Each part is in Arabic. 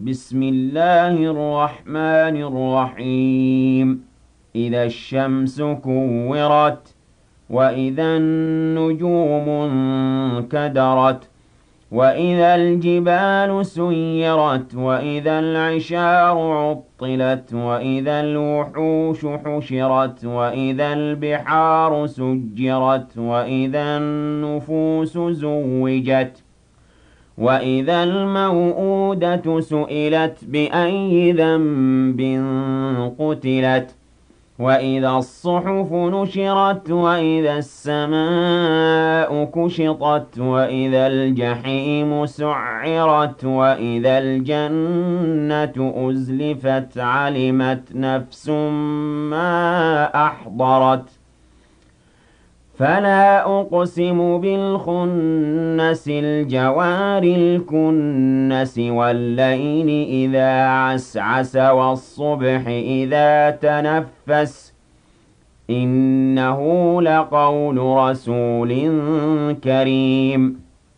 بسم الله الرحمن الرحيم. إذا الشمس كورت وإذا النجوم انكدرت وإذا الجبال سيرت وإذا العشار عطلت وإذا الوحوش حشرت وإذا البحار سجرت وإذا النفوس زوجت وإذا الموءودة سئلت بأي ذنب قتلت وإذا الصحف نشرت وإذا السماء كشطت وإذا الجحيم سعرت وإذا الجنة أزلفت علمت نفس ما أحضرت فلا أقسم بالخنس الجوار الكنس والليل إذا عسعس والصبح إذا تنفس إنه لقول رسول كريم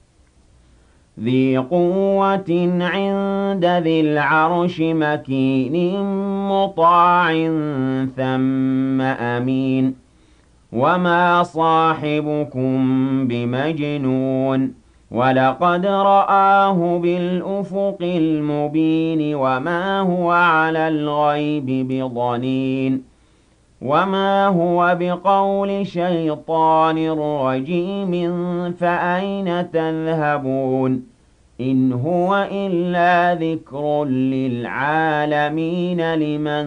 ذي قوة عند ذي العرش مكين مطاع ثم أمين وما صاحبكم بمجنون ولقد رآه بالأفق المبين وما هو على الغيب بضنين وما هو بقول شيطان رجيم فأين تذهبون إن هو إلا ذكر للعالمين لمن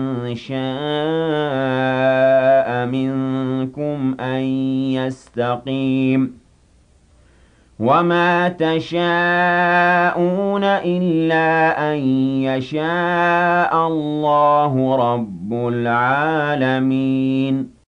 شاء منكم أن يستقيم وما تشاءون إلا أن يشاء الله رب العالمين